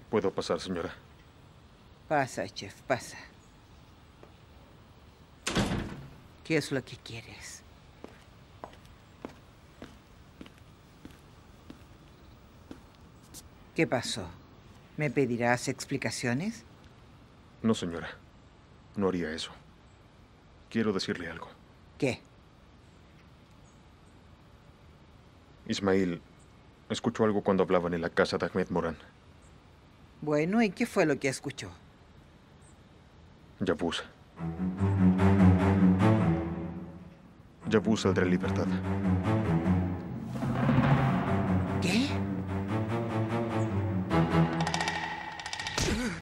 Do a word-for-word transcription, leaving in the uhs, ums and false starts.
¿Puedo pasar, señora? Pasa, chef, pasa. ¿Qué es lo que quieres? ¿Qué pasó? ¿Me pedirás explicaciones? No, señora. No haría eso. Quiero decirle algo. ¿Qué? Ismail escuchó algo cuando hablaban en la casa de Ahmed Moran. Bueno, ¿y qué fue lo que escuchó? Yavuz. Yavuz saldrá en libertad. ¿Qué?